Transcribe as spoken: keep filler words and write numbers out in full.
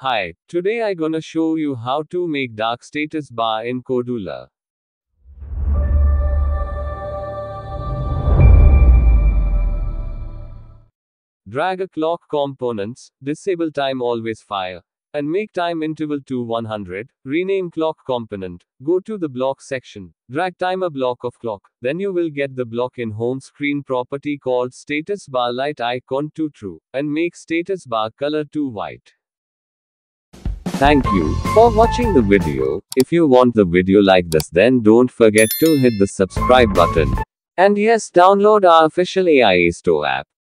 Hi, today I gonna show you how to make dark status bar in Kodular. Drag a clock components, disable time always fire, and make time interval to one hundred, rename clock component, go to the block section, drag timer block of clock, then you will get the block in home screen property called status bar light icon to true, and make status bar color to white. Thank you for watching the video. If you want the video like this, then don't forget to hit the subscribe button. And yes, download our official Aia Store app.